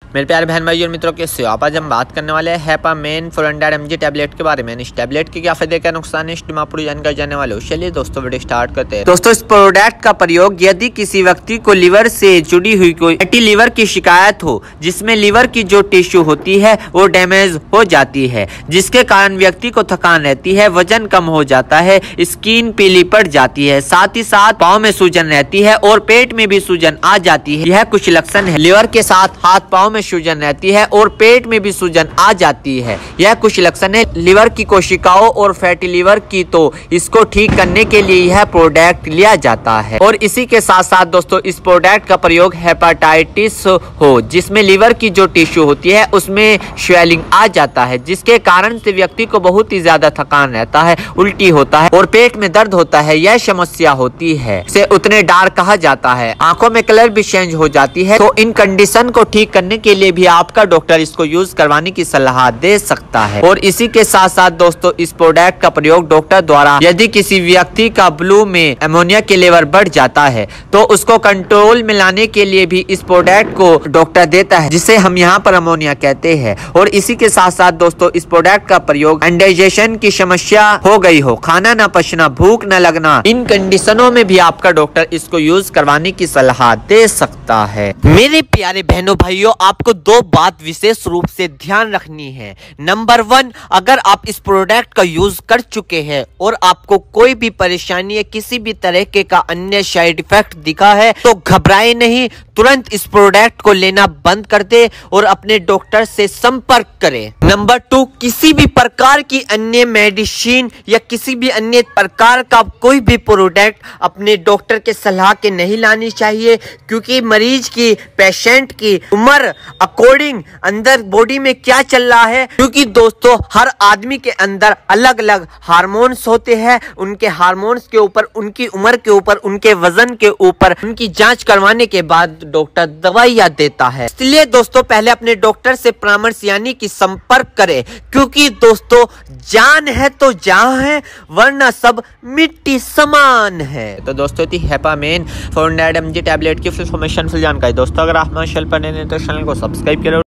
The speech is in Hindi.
मेरे प्यारे बहन भाई और मित्रों, कैसे हो आप? आज हम बात करने वाले हैं हैपामेन 400 mg टैबलेट के बारे में। इस टैबलेट के क्या फायदे क्या नुकसान है, इस में पूरी जानकारी जानने वाले हो। चलिए दोस्तों वीडियो स्टार्ट करते हैं। दोस्तों इस प्रोडक्ट का प्रयोग यदि किसी व्यक्ति को लीवर से जुड़ी हुई कोई फैटी लीवर की शिकायत हो, जिसमें लीवर की जो टिश्यू होती है वो डैमेज हो जाती है, जिसके कारण व्यक्ति को थकान रहती है, वजन कम हो जाता है, स्किन पीली पड़ जाती है, साथ ही साथ पाँव में सूजन रहती है और पेट में भी सूजन आ जाती है। यह कुछ लक्षण है। लीवर के साथ हाथ पाँव में सूजन रहती है और पेट में भी सूजन आ जाती है। यह कुछ लक्षण है लीवर की कोशिकाओं और फैटी लीवर की। तो इसको ठीक करने के लिए यह प्रोडक्ट लिया जाता है। और इसी के साथ साथ दोस्तों इस प्रोडक्ट का प्रयोग हेपेटाइटिस हो, जिसमें लीवर की जो टिश्यू होती है उसमें स्वेलिंग आ जाता है, जिसके कारण से व्यक्ति को बहुत ही ज्यादा थकान रहता है, उल्टी होता है और पेट में दर्द होता है। यह समस्या होती है से उतने डार्क कहा जाता है। आंखों में कलर भी चेंज हो जाती है। तो इन कंडीशन को ठीक करने के लिए भी आपका डॉक्टर इसको यूज करवाने की सलाह दे सकता है। और इसी के साथ साथ दोस्तों इस प्रोडक्ट का प्रयोग डॉक्टर द्वारा यदि किसी व्यक्ति का ब्लू में अमोनिया के लेवल बढ़ जाता है तो उसको कंट्रोल में लाने के लिए भी इस प्रोडक्ट को डॉक्टर देता है, जिसे हम यहाँ पर अमोनिया कहते हैं। और इसी के साथ साथ दोस्तों इस प्रोडक्ट का प्रयोग इंडाइजेशन की समस्या हो गई हो, खाना ना पचना, भूख न लगना, इन कंडीशनों में भी आपका डॉक्टर इसको यूज करवाने की सलाह दे सकता है। मेरे प्यारे बहनों भाइयों, आपको दो बात विशेष रूप से ध्यान रखनी है। नंबर 1, अगर आप इस प्रोडक्ट का यूज कर चुके हैं और आपको कोई भी परेशानी या किसी भी तरह के का अन्य साइड इफेक्ट दिखा है तो घबराए नहीं, तुरंत इस प्रोडक्ट को लेना बंद कर दे और अपने डॉक्टर से संपर्क करें। नंबर 2, किसी भी प्रकार की अन्य मेडिसिन या किसी भी अन्य प्रकार का कोई भी प्रोडक्ट अपने डॉक्टर के सलाह के नहीं लानी चाहिए, क्योंकि मरीज की, पेशेंट की उम्र अकॉर्डिंग अंदर बॉडी में क्या चल रहा है, क्योंकि दोस्तों हर आदमी के अंदर अलग अलग हार्मोन्स होते हैं। उनके हार्मोन्स के ऊपर, उनकी उम्र के ऊपर, उनके वजन के ऊपर उनकी जांच करवाने के बाद डॉक्टर दवाइयां देता है। इसलिए दोस्तों पहले अपने डॉक्टर से परामर्श यानी कि संपर्क करें, क्योंकि दोस्तों जान है तो जहां है, वरना सब मिट्टी समान है। तो दोस्तों थी हैपामेन 400 mg टैबलेट की फुल इन्फॉर्मेशन, फुल जानकारी। दोस्तों अगर आप हमारे चैनल पर नए हैं तो चैनल को सब्सक्राइब करो।